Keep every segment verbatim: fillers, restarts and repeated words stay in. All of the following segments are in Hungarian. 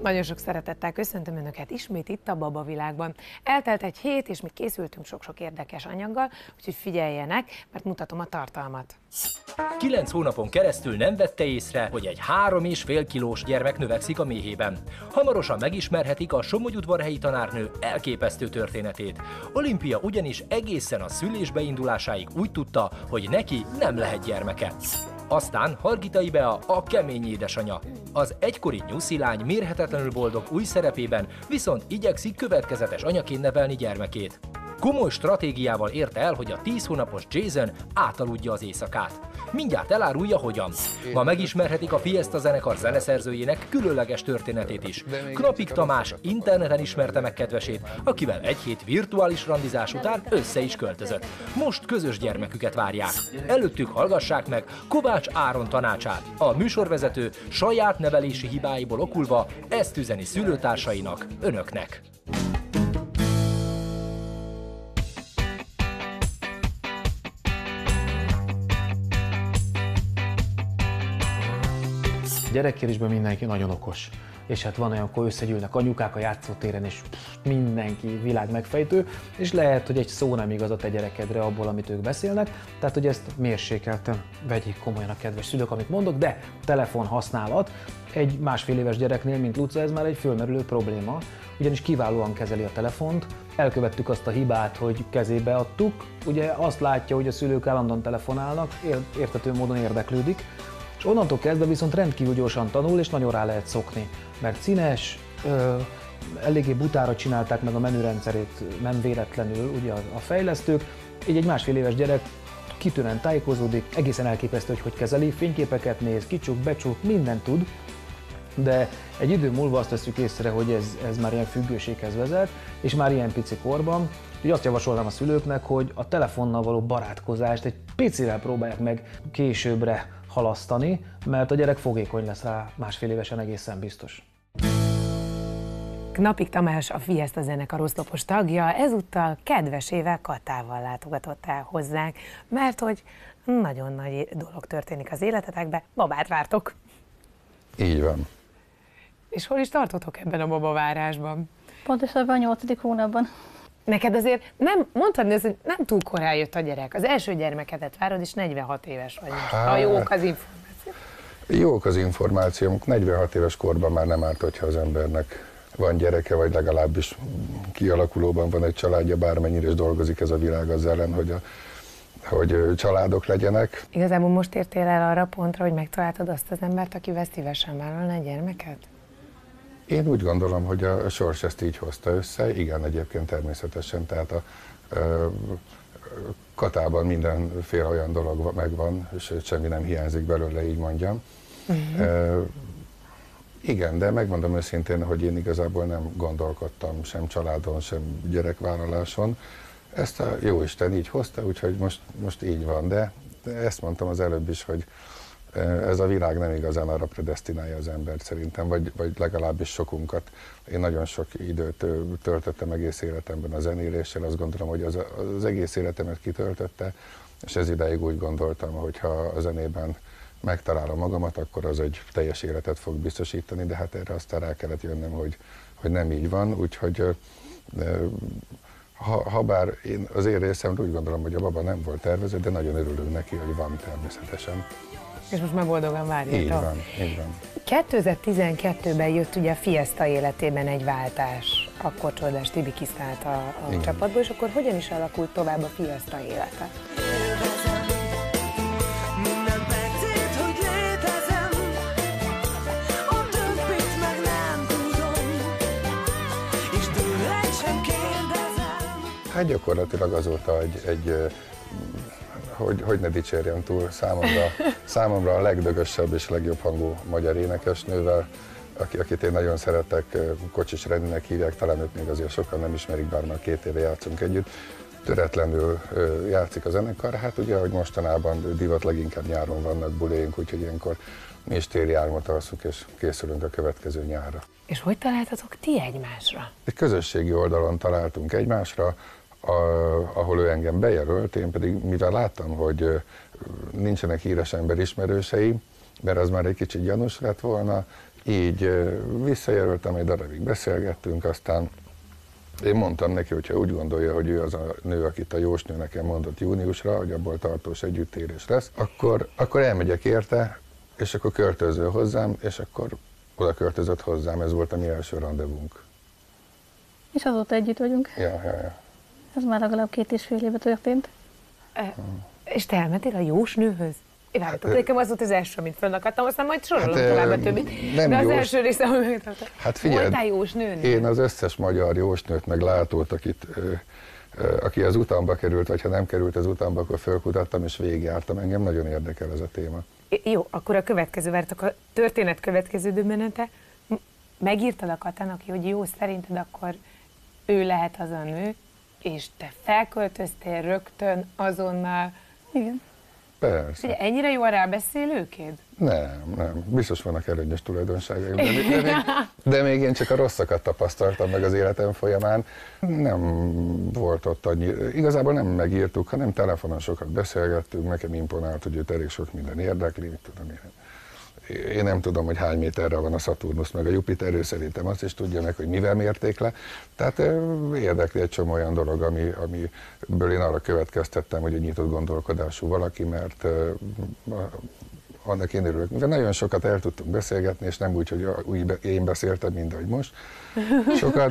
Nagyon sok szeretettel köszöntöm Önöket ismét itt a Baba Világban. Eltelt egy hét, és mi készültünk sok-sok érdekes anyaggal, úgyhogy figyeljenek, mert mutatom a tartalmat. Kilenc hónapon keresztül nem vette észre, hogy egy három és fél kilós gyermek növekszik a méhében. Hamarosan megismerhetik a somogyudvarhelyi tanárnő elképesztő történetét. Olimpia ugyanis egészen a szülés beindulásáig úgy tudta, hogy neki nem lehet gyermeke. Aztán Hargitai Bea a kemény édesanya. Az egykori nyuszilány mérhetetlenül boldog új szerepében viszont igyekszik következetes anyaként nevelni gyermekét. Komoly stratégiával érte el, hogy a tíz hónapos Jason átaludja az éjszakát. Mindjárt elárulja, hogyan. Ma megismerhetik a Fiesta zenekar zeneszerzőjének különleges történetét is. Knapik Tamás interneten ismerte meg kedvesét, akivel egy hét virtuális randizás után össze is költözött. Most közös gyermeküket várják. Előttük hallgassák meg Kovács Áron tanácsát. A műsorvezető saját nevelési hibáiból okulva ezt üzeni szülőtársainak, önöknek. Gyerekkérésben mindenki nagyon okos, és hát van olyan, akkor összegyűlnek anyukák a játszótéren, és pff, mindenki világ megfejtő, és lehet, hogy egy szó nem igaz a te gyerekedre abból, amit ők beszélnek, tehát hogy ezt mérsékelten vegyék komolyan a kedves szülők, amit mondok, de telefon használat egy másfél éves gyereknél, mint Luca, ez már egy fölmerülő probléma, ugyanis kiválóan kezeli a telefont, elkövettük azt a hibát, hogy kezébe adtuk, ugye azt látja, hogy a szülők állandóan telefonálnak, érthető módon érdeklődik, és onnantól kezdve viszont rendkívül gyorsan tanul, és nagyon rá lehet szokni, mert színes, ö, eléggé butára csinálták meg a menürendszerét, nem véletlenül ugye a fejlesztők, így egy másfél éves gyerek kitűnően tájékozódik, egészen elképesztő, hogy hogy kezeli, fényképeket néz, kicsuk, becsuk, mindent tud, de egy idő múlva azt veszük észre, hogy ez, ez már ilyen függőséghez vezet, és már ilyen pici korban, úgyhogy azt javasolnám a szülőknek, hogy a telefonnal való barátkozást egy picivel próbálják meg későbbre halasztani, mert a gyerek fogékony lesz rá másfél évesen egészen biztos. Knapik Tamás, a Fiesta zenekar oszlopos tagja, ezúttal kedvesével, Katával látogatott el hozzánk, mert hogy nagyon nagy dolog történik az életetekben, babát vártok. Így van. És hol is tartotok ebben a babavárásban? Pontosabban a nyolcadik hónapban. Neked azért nem, mondhatni azt, hogy nem túl korán jött a gyerek. Az első gyermekedet várod, és negyvenhat éves vagy most. Hát, ha jók az információk. Jók az információk. negyvenhat éves korban már nem árt, hogyha az embernek van gyereke, vagy legalábbis kialakulóban van egy családja, bármennyire is dolgozik ez a világ az ellen, hogy, a, hogy családok legyenek. Igazából most értél el arra pontra, hogy megtaláltad azt az embert, akivel szívesen vállalna egy gyermeket? Én úgy gondolom, hogy a sors ezt így hozta össze, igen, egyébként természetesen, tehát a, a Katában mindenféle olyan dolog megvan, és semmi nem hiányzik belőle, így mondjam. Uh-huh. E, igen, de megmondom őszintén, hogy én igazából nem gondolkodtam sem családon, sem gyerekvállaláson. Ezt a jóisten így hozta, úgyhogy most, most így van, de ezt mondtam az előbb is, hogy ez a világ nem igazán arra predesztinálja az embert szerintem, vagy, vagy legalábbis sokunkat. Én nagyon sok időt töltöttem egész életemben a zenéléssel, azt gondolom, hogy az, az egész életemet kitöltötte, és ez idáig úgy gondoltam, hogy ha a zenében megtalálom magamat, akkor az egy teljes életet fog biztosítani, de hát erre aztán rá kellett jönnöm, hogy, hogy nem így van, úgyhogy ha, ha bár én az én részemről úgy gondolom, hogy a baba nem volt tervező, de nagyon örülünk neki, hogy van természetesen. És most már boldogan várjátok. Így van, így van. kétezer-tizenkettőben jött ugye a Fiesta életében egy váltás. Akkor Csordás Tibi kiszállt a, a csapatból, és akkor hogyan is alakult tovább a Fiesta élete? Hát gyakorlatilag azóta egy, egy hogy, hogy ne dicsérjem túl, számomra, számomra a legdögösebb és legjobb hangú magyar énekesnővel, aki, akit én nagyon szeretek, Kocsis Reninek hívják, talán őt még azért sokan nem ismerik, bár már két éve játszunk együtt. Töretlenül játszik a zenekar, hát ugye, hogy mostanában divat leginkább nyáron vannak buléink, úgyhogy ilyenkor mi is téli álmot alszunk, és készülünk a következő nyárra. És hogy találtatok ti egymásra? Egy közösségi oldalon találtunk egymásra, A, ahol ő engem bejelölt, én pedig mivel láttam, hogy nincsenek híres ember ismerősei, mert az már egy kicsit gyanús lett volna, Így visszajelöltem, egy darabig beszélgettünk, aztán én mondtam neki, hogyha úgy gondolja, hogy ő az a nő, akit a jósnő nekem mondott júniusra, hogy abból tartós együttérés lesz, akkor, akkor elmegyek érte, és akkor költözöl hozzám, és akkor oda költözött hozzám, ez volt a mi első randevunk. És azóta együtt vagyunk. Ja, ja, ja. Ez már legalább két és fél éve történt. E, és te elmentél a jósnőhöz? Én várjátok, nekem az volt az első, amit fönnakadtam, aztán majd sorolom hát, tovább a többit. Nem de az jós... első része, amit megtartottam. Hát figyelj, voltál jósnőn? Én az összes magyar jósnőt meg látót, akit, ö, ö, aki az utamba került, vagy ha nem került az utamba, akkor fölkutattam és végigjártam. Engem nagyon érdekel ez a téma. Jó, akkor a következő, vártok, a történet következő döbbenete. Megírtad a Katának, hogy jó, szerinted akkor ő lehet az a nő, és te felköltöztél rögtön azonnal. Igen. Persze. Ugye, ennyire jó a rábeszélőkéd? Nem, nem. Biztos vannak előnyös tulajdonságaim, de, de, még, de még én csak a rosszakat tapasztaltam meg az életem folyamán. Nem volt ott annyi, igazából nem megírtuk, hanem telefonon sokat beszélgettünk, nekem imponált, hogy őt elég sok minden érdekli, mit tudom én. Én nem tudom, hogy hány méterre van a Szaturnusz meg a Jupiter, ő szerintem azt is tudja meg, hogy mivel mérték le. Tehát érdekli egy csomó olyan dolog, ami, amiből én arra következtettem, hogy egy nyitott gondolkodású valaki, mert annak én örülök. Mivel nagyon sokat el tudtunk beszélgetni, és nem úgy, hogy úgy én beszéltem, mint ahogy most. Sokat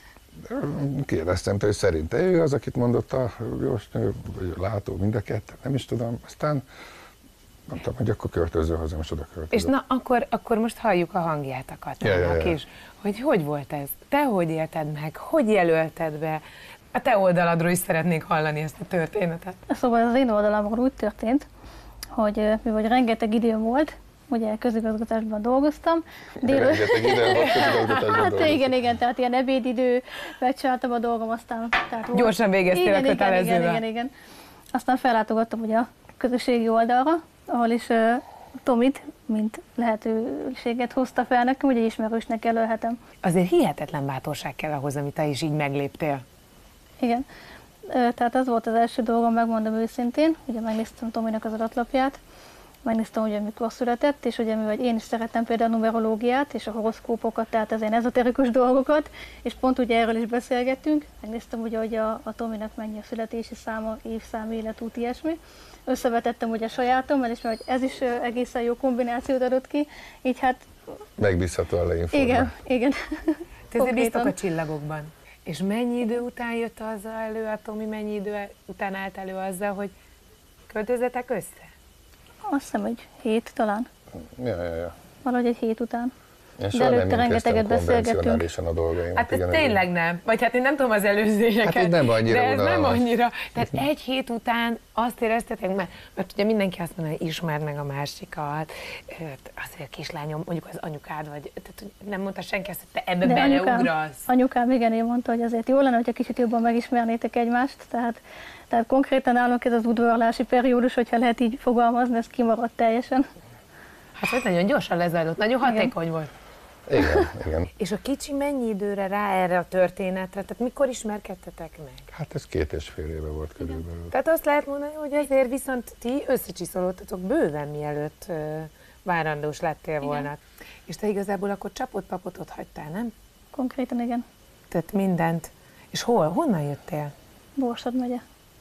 kérdeztem, hogy szerinte ő az, akit mondott a jósnő, vagy a látó, mind a kettő, nem is tudom. Aztán mondtam, hogy akkor költöző hozzám, és oda költöző. És na, akkor, akkor most halljuk a hangját a Katának ja, ja, ja. is. Hogy hogy volt ez? Te hogy élted meg? Hogy jelölted be? A te oldaladról is szeretnék hallani ezt a történetet. Szóval az én oldalamról úgy történt, hogy mivel rengeteg időm volt, ugye közigazgatásban dolgoztam. Dél... Rengeteg időm volt közigazgatásban Hát dolgoztam. igen, igen, tehát ilyen ebédidő, megcsináltam a dolgom, aztán... Tehát gyorsan végeztél igen, a kötelezővel. Igen, igen, igen. Aztán fellátogattam ugye a közösségi oldalra, ahol is uh, Tomit, mint lehetőséget hozta fel nekem, hogy egy ismerősnek jelölhetem. Azért hihetetlen bátorság kell ahhoz, amit te is így megléptél. Igen. Uh, tehát az volt az első dolgom, megmondom őszintén, ugye megnéztem Tominak az adatlapját, megnéztem, hogy mikor született, és ugye mivel én is szerettem például a numerológiát és a horoszkópokat, tehát az ilyen ezoterikus dolgokat, és pont ugye erről is beszélgettünk, megnéztem ugye, hogy a, a Tominak mennyi a születési száma, évszám, életút, ilyesmi. Összevetettem ugye a sajátommal, és mert ez is egészen jó kombinációt adott ki, így hát... Megbízhatóan leinformál. Igen, igen. Te azért biztos a csillagokban. És mennyi idő után jött azzal elő, a Tomi mennyi idő után állt elő azzal, hogy költözetek össze? Azt hiszem, egy hét talán. Ja, ja, ja. Valahogy egy hét után. Én De előtte rengeteget beszélgettünk. A dolgaimat. Hát ez igen, tényleg nem. Vagy hát én nem tudom az előzőjeket. Hát nem annyira de ez nem unalmas. annyira. Tehát egy hét után azt éreztetek, mert, mert ugye mindenki azt mondja, hogy ismerd meg a másikat, azért kislányom, mondjuk az anyukád vagy, tehát nem mondta senki azt, hogy te ebbe De beleugrasz. anyukám, anyukám igen, én mondta, hogy azért jó lenne, hogyha kicsit jobban megismernétek egymást, tehát, tehát konkrétan nálunk ez az udvarlási periódus, hogyha lehet így fogalmazni, ez kimaradt teljesen. Hát hogy nagyon gyorsan lezajlott, nagyon hatékony volt. Igen, igen. És a kicsi mennyi időre rá erre a történetre? Tehát mikor ismerkedtetek meg? Hát ez két és fél éve volt körülbelül. Tehát azt lehet mondani, hogy ezért viszont ti összecsiszolódtatok bőven, mielőtt uh, várandós lettél volna. Igen. És te igazából akkor csapott papotot hagytál, nem? Konkrétan igen. Tehát mindent. És hol? Honnan jöttél? Borsod megye.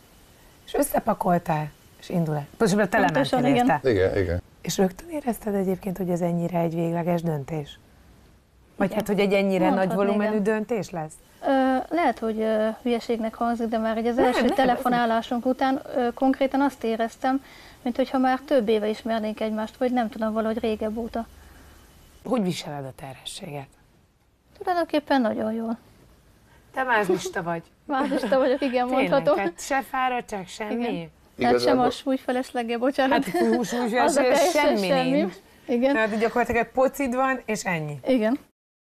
És összepakoltál, és indul-e? Pontosan te lementél igen. Igen, igen. És rögtön érezted egyébként, hogy ez ennyire egy végleges döntés? Vagy Igen. hát, hogy egy ennyire Mondhatni, nagy volumenű igen. döntés lesz? Ö, lehet, hogy ö, hülyeségnek hangzik, de már egy az Nem, első nem, telefonálásunk után ö, konkrétan azt éreztem, mint hogyha már több éve ismernénk egymást, vagy nem tudom, valahogy régebb óta. Hogy viseled a terhességet? Tulajdonképpen nagyon jól. Te mázlista vagy. Mázlista vagyok, igen, Tényleg, mondhatom. tehát se fáradtság, semmi? Igen. Tehát sem Igazából- a súlyfelesleggel, bocsánat. Hát hús, hús, Az a hús, teljesen semmi semmi. nincs. Igen, Tehát gyakorlatilag egy pocid van, és ennyi. igen.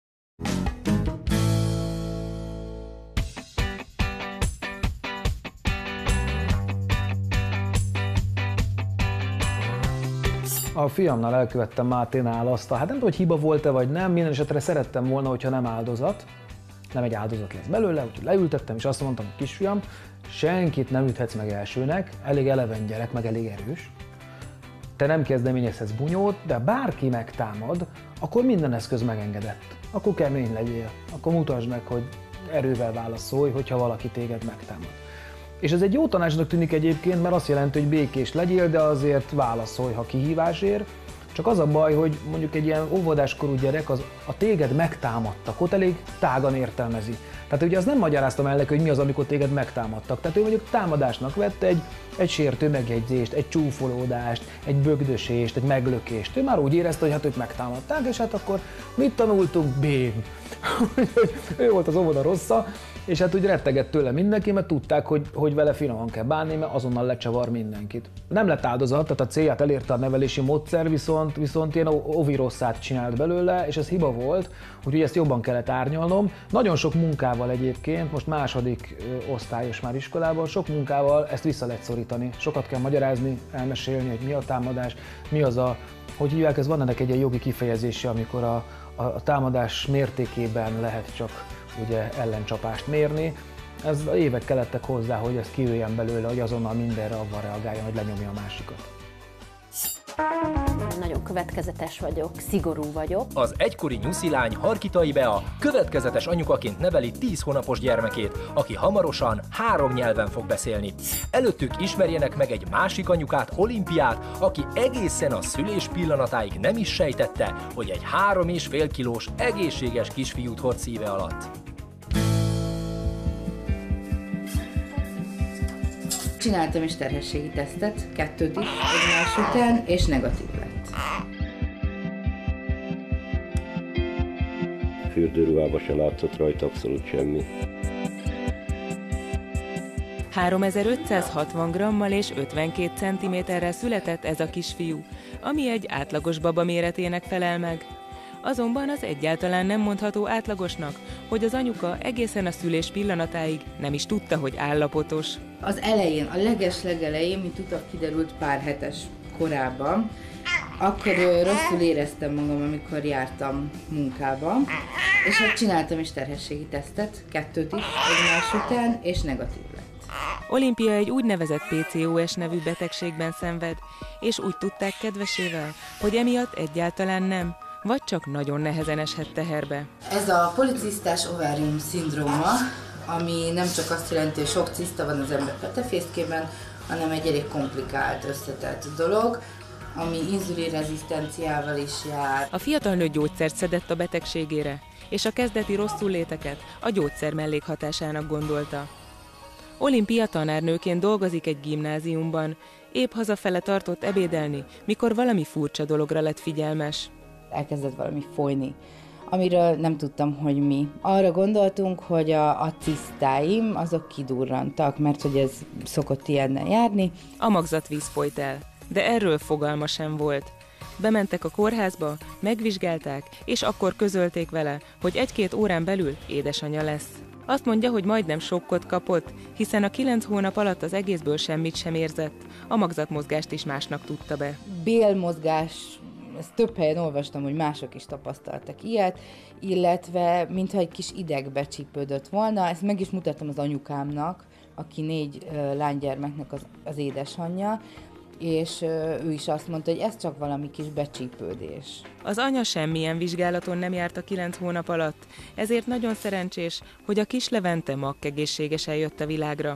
A fiamnál elkövettem Máténál azt a, hát nem tudom, hogy hiba volt-e vagy nem, minden esetre szerettem volna, hogyha nem áldozat, nem egy áldozat lesz belőle, úgyhogy leültettem, és azt mondtam, hogy kisfiam, senkit nem üthetsz meg elsőnek, elég eleven gyerek, meg elég erős. te nem kezdeményezhetsz bunyót, de bárki megtámad, akkor minden eszköz megengedett. Akkor kemény legyél, akkor mutasd meg, hogy erővel válaszolj, hogyha valaki téged megtámad. És ez egy jó tanácsnak tűnik egyébként, mert azt jelenti, hogy békés legyél, de azért válaszolj, ha kihívás ér. Csak az a baj, hogy mondjuk egy ilyen óvodáskorú gyerek az a téged megtámadtak, ott elég tágan értelmezi. Tehát ugye azt nem magyaráztam el neki, hogy mi az, amikor téged megtámadtak. Tehát ő mondjuk támadásnak vette egy, egy sértő megjegyzést, egy csúfolódást, egy bögdösést, egy meglökést. Ő már úgy érezte, hogy hát őt megtámadták, és hát akkor mit tanultunk? Bém. Ő volt az óvoda rossza, és hát úgy rettegett tőle mindenki, mert tudták, hogy, hogy vele finoman kell bánni, mert azonnal lecsavar mindenkit. Nem lett áldozat, tehát a célját elérte a nevelési módszer, viszont, viszont ilyen ovi rosszát csinált belőle, és ez hiba volt, úgyhogy ezt jobban kellett árnyalnom. Nagyon sok munkával egyébként, most második osztályos már iskolában, sok munkával ezt vissza lehet szorítani. Sokat kell magyarázni, elmesélni, hogy mi a támadás, mi az a, hogy hívják, ez van ennek egy ilyen jogi kifejezése, amikor a, a, a támadás mértékében lehet csak ugye ellencsapást mérni. Ez évek kellettek hozzá, hogy ez kijöjjen belőle, hogy azonnal mindenre avval reagáljon, hogy lenyomja a másikat. Nagyon következetes vagyok, szigorú vagyok. Az egykori nyuszilány Harkitai Bea következetes anyukaként neveli tíz hónapos gyermekét, aki hamarosan három nyelven fog beszélni. Előttük ismerjenek meg egy másik anyukát, Olimpiát, aki egészen a szülés pillanatáig nem is sejtette, hogy egy három és fél kilós egészséges kisfiút hord szíve alatt. Csináltam is terhességi tesztet, kettőt is egymás után, és negatív lett. Fürdőruhában se látszott rajta abszolút semmi. háromezer-ötszázhatvan grammal és ötvenkét centiméterrel született ez a kisfiú, ami egy átlagos baba méretének felel meg. Azonban az egyáltalán nem mondható átlagosnak, hogy az anyuka egészen a szülés pillanatáig nem is tudta, hogy állapotos. Az elején, a leges-legelején, mint utak kiderült pár hetes korában, akkor rosszul éreztem magam, amikor jártam munkába, és hát csináltam is terhességi tesztet, kettőt is egymás után, és negatív lett. Olimpia egy úgynevezett pé cé o es nevű betegségben szenved, és úgy tudták kedvesével, hogy emiatt egyáltalán nem, vagy csak nagyon nehezen eshet teherbe. Ez a policisztás ovárium szindróma, ami nem csak azt jelenti, hogy sok ciszta van az ember petefészkében, hanem egy elég komplikált, összetett dolog, ami inzulinrezisztenciával is jár. A fiatal nő gyógyszert szedett a betegségére, és a kezdeti rosszulléteket a gyógyszer mellékhatásának gondolta. Olimpia tanárnőként dolgozik egy gimnáziumban, épp hazafele tartott ebédelni, mikor valami furcsa dologra lett figyelmes. Elkezdett valami folyni, amiről nem tudtam, hogy mi. Arra gondoltunk, hogy a, a cisztáim azok kidurrantak, mert hogy ez szokott ilyennel járni. A magzatvíz folyt el, de erről fogalma sem volt. Bementek a kórházba, megvizsgálták, és akkor közölték vele, hogy egy-két órán belül édesanyja lesz. Azt mondja, hogy majdnem sokkot kapott, hiszen a kilenc hónap alatt az egészből semmit sem érzett, a magzatmozgást is másnak tudta be. Bélmozgás, ezt több helyen olvastam, hogy mások is tapasztaltak ilyet, illetve mintha egy kis ideg becsípődött volna. Ezt meg is mutattam az anyukámnak, aki négy uh, lánygyermeknek az, az édesanyja, és uh, ő is azt mondta, hogy ez csak valami kis becsípődés. Az anya semmilyen vizsgálaton nem járt a kilenc hónap alatt, ezért nagyon szerencsés, hogy a kis Levente makkegészségesen jött a világra.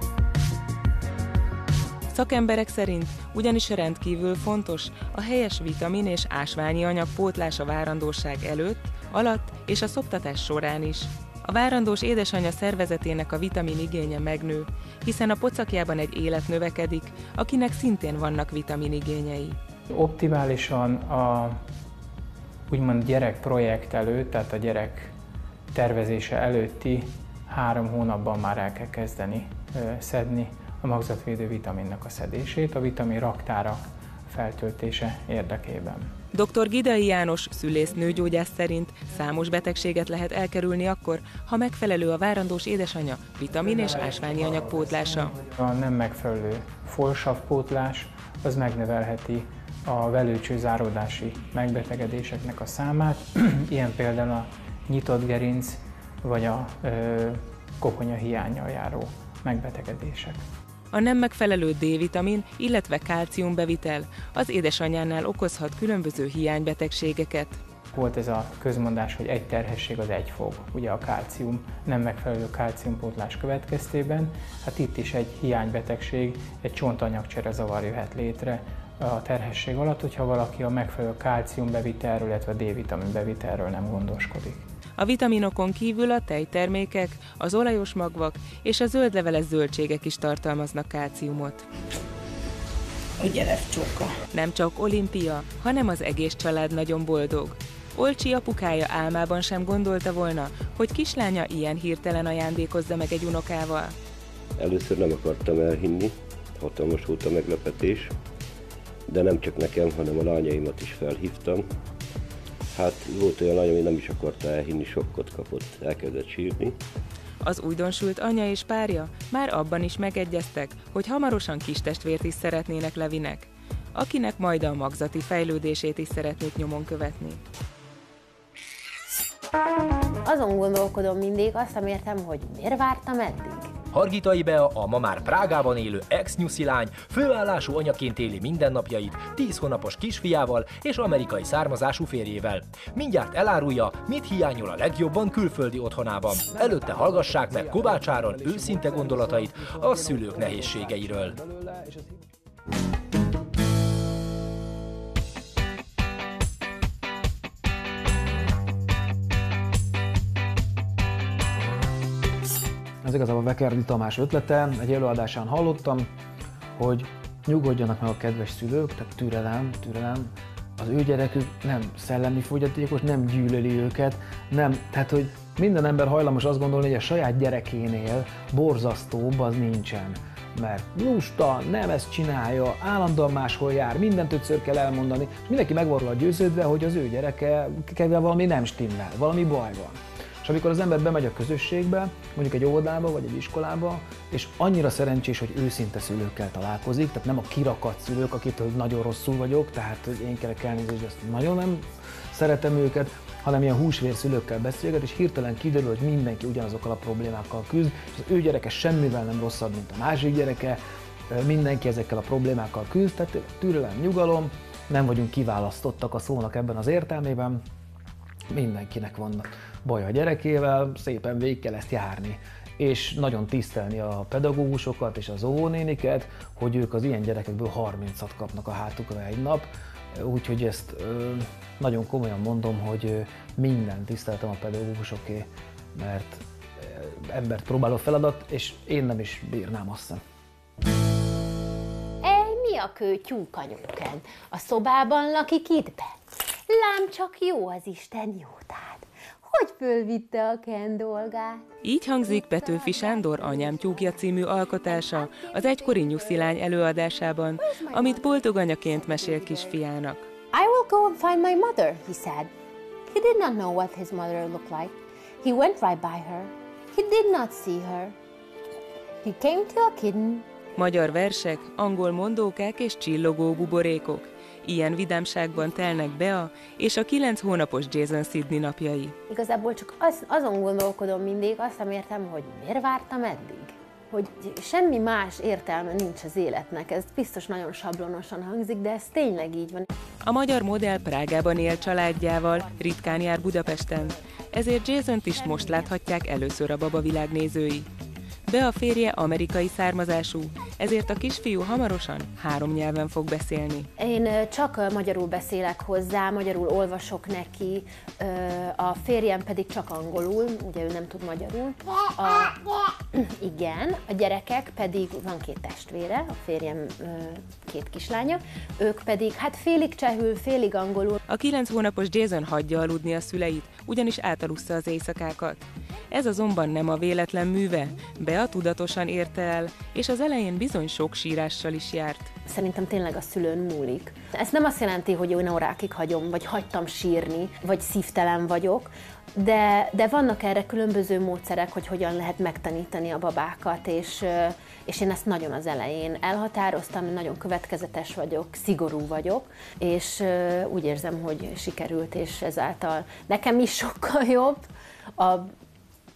Szakemberek szerint ugyanis rendkívül fontos a helyes vitamin és ásványi anyag pótlása várandóság előtt, alatt és a szoptatás során is. A várandós édesanyja szervezetének a vitamin igénye megnő, hiszen a pocakjában egy élet növekedik, akinek szintén vannak vitamin igényei. Optimálisan a úgymond gyerekprojekt előtt, tehát a gyerek tervezése előtti három hónapban már el kell kezdeni ö, szedni a magzatvédő vitaminnak a szedését, a vitamin raktára feltöltése érdekében. doktor Gidai János szülész-nőgyógyász szerint számos betegséget lehet elkerülni akkor, ha megfelelő a várandós édesanyja vitamin és ásványi anyag pótlása. A nem megfelelő folsavpótlás az megnövelheti a velőcsőzáródási megbetegedéseknek a számát, ilyen például a nyitott gerinc vagy a ö, koponya hiánnyal járó megbetegedések. A nem megfelelő D-vitamin, illetve kálcium bevitel az édesanyjánál okozhat különböző hiánybetegségeket. Volt ez a közmondás, hogy egy terhesség az egy fog, ugye a kálcium, nem megfelelő kálciumpótlás következtében. Hát itt is egy hiánybetegség, egy csontanyagcsere zavar jöhet létre a terhesség alatt, hogyha valaki a megfelelő kálcium bevitelről, illetve D-vitamin bevitelről nem gondoskodik. A vitaminokon kívül a tejtermékek, az olajos magvak és a zöldleveles zöldségek is tartalmaznak kálciumot. Gyere, csóka! Nem csak Olimpia, hanem az egész család nagyon boldog. Olcsi apukája álmában sem gondolta volna, hogy kislánya ilyen hirtelen ajándékozza meg egy unokával. Először nem akartam elhinni, hatalmas volt a meglepetés, de nem csak nekem, hanem a lányaimat is felhívtam. Hát volt olyan lány, ami nem is akarta elhinni, sokkot kapott, elkezdett sírni. Az újdonsült anya és párja már abban is megegyeztek, hogy hamarosan kistestvért is szeretnének Levinek, akinek majd a magzati fejlődését is szeretnék nyomon követni. Azon gondolkodom mindig, azt nem értem, hogy miért vártam eddig. Hargitai Bea, a ma már Prágában élő ex-nyuszi lány, főállású anyaként éli mindennapjait tíz hónapos kisfiával és amerikai származású férjével. Mindjárt elárulja, mit hiányol a legjobban külföldi otthonában. Előtte hallgassák meg Kovács Áron őszinte gondolatait a szülők nehézségeiről. Ez igazából Vekerdi Tamás ötlete, egy előadásán hallottam, hogy nyugodjanak meg a kedves szülők, tehát türelem, türelem, az ő gyerekük nem szellemi fogyatékos, nem gyűlöli őket, nem, tehát hogy minden ember hajlamos azt gondolni, hogy a saját gyerekénél borzasztóbb az nincsen. Mert lusta, nem ezt csinálja, állandóan máshol jár, mindent ötször kell elmondani, és mindenki meg van róla győződve, hogy az ő gyerekevel valami nem stimmel, valami baj van. És amikor az ember bemegy a közösségbe, mondjuk egy óvodába vagy egy iskolába, és annyira szerencsés, hogy őszinte szülőkkel találkozik, tehát nem a kirakat szülők, akitől nagyon rosszul vagyok, tehát hogy én kerek elnézést, ezt nagyon nem szeretem őket, hanem ilyen húsvér szülőkkel beszélget, és hirtelen kiderül, hogy mindenki ugyanazokkal a problémákkal küzd, és az ő gyereke semmivel nem rosszabb, mint a másik gyereke, mindenki ezekkel a problémákkal küzd, tehát türelem, nyugalom, nem vagyunk kiválasztottak a szónak ebben az értelmében, mindenkinek van baj a gyerekével, szépen végig kell ezt járni. És nagyon tisztelni a pedagógusokat és az óvónéniket, hogy ők az ilyen gyerekekből harmincat kapnak a hátukra egy nap. Úgyhogy ezt ö, nagyon komolyan mondom, hogy minden tiszteltem a pedagógusoké, mert embert próbáló feladat, és én nem is bírnám azt hiszem. Ej, mi a kő tyúkanyóken? A szobában lakik itt be? Lám csak jó az Isten jótád, hogy fölvitte a Ken dolgát. Így hangzik Petőfi Sándor Anyám tyúkja című alkotása az egykori nyuszi lány előadásában, amit boldog anyaként mesél kisfiának. I will go and find my mother, he said. He did not know what his mother looked like. He went right by her. He did not see her. He came to a kitten. Magyar versek, angol mondókák és csillogó buborékok. Ilyen vidámságban telnek Bea és a kilenc hónapos Jason Sydney napjai. Igazából csak az, azon gondolkodom mindig, azt nem értem, hogy miért vártam eddig. Hogy semmi más értelme nincs az életnek. Ez biztos nagyon sablonosan hangzik, de ez tényleg így van. A magyar modell Prágában él családjával, ritkán jár Budapesten, ezért Jasont is most láthatják először a babavilág nézői. Bea férje amerikai származású, ezért a kisfiú hamarosan három nyelven fog beszélni. Én csak magyarul beszélek hozzá, magyarul olvasok neki, a férjem pedig csak angolul, ugye ő nem tud magyarul. A, igen, a gyerekek pedig, van két testvére, a férjem két kislánya, ők pedig hát félig csehül, félig angolul. A kilenc hónapos Jason hagyja aludni a szüleit, ugyanis átalussza az éjszakákat. Ez azonban nem a véletlen műve, Bea tudatosan érte el, és az elején bizony sok sírással is járt. Szerintem tényleg a szülőn múlik. Ez nem azt jelenti, hogy én órákig hagyom, vagy hagytam sírni, vagy szívtelen vagyok, de, de vannak erre különböző módszerek, hogy hogyan lehet megtanítani a babákat, és, és én ezt nagyon az elején elhatároztam, nagyon következetes vagyok, szigorú vagyok, és úgy érzem, hogy sikerült, és ezáltal nekem is sokkal jobb. A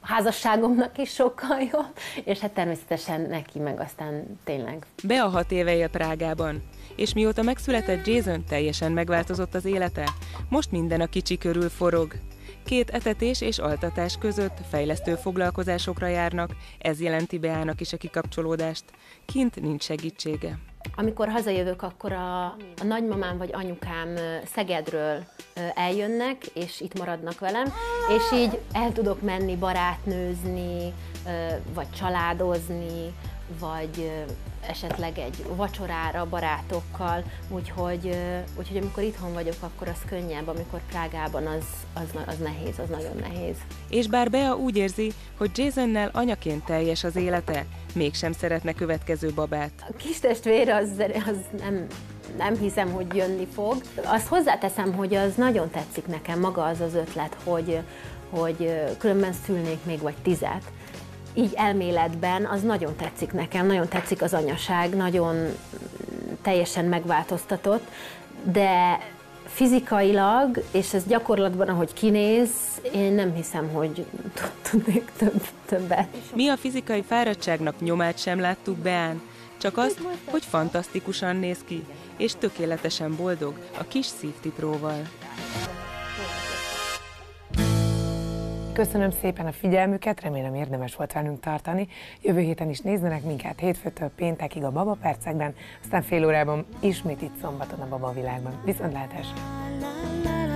házasságomnak is sokkal jobb, és hát természetesen neki meg aztán tényleg. Bea hat éve él Prágában, és mióta megszületett Jason, teljesen megváltozott az élete. Most minden a kicsi körül forog. Két etetés és altatás között fejlesztő foglalkozásokra járnak, ez jelenti Beának is a kikapcsolódást. Kint nincs segítsége. Amikor hazajövök, akkor a, a nagymamám vagy anyukám Szegedről eljönnek, és itt maradnak velem, és így el tudok menni barátnőzni, vagy családozni, vagy esetleg egy vacsorára barátokkal, úgyhogy, úgyhogy amikor itthon vagyok, akkor az könnyebb, amikor Prágában az, az, az nehéz, az nagyon nehéz. És bár Bea úgy érzi, hogy Jasonnel anyaként teljes az élete, mégsem szeretne következő babát. A kis testvér az, az nem, nem hiszem, hogy jönni fog. Azt hozzáteszem, hogy az nagyon tetszik nekem, maga az az ötlet, hogy, hogy különben szülnék még vagy tizet. Így elméletben az nagyon tetszik nekem, nagyon tetszik az anyaság, nagyon teljesen megváltoztatott, de fizikailag, és ez gyakorlatban, ahogy kinéz, én nem hiszem, hogy tudnék több, többet. Mi a fizikai fáradtságnak nyomát sem láttuk Beán, csak azt, hogy fantasztikusan néz ki, és tökéletesen boldog a kis szívtipróval. Köszönöm szépen a figyelmüket, remélem érdemes volt velünk tartani. Jövő héten is nézzenek minket hétfőtől péntekig a Baba Percekben, aztán fél órában ismét itt szombaton a Baba Világban. Viszontlátásra!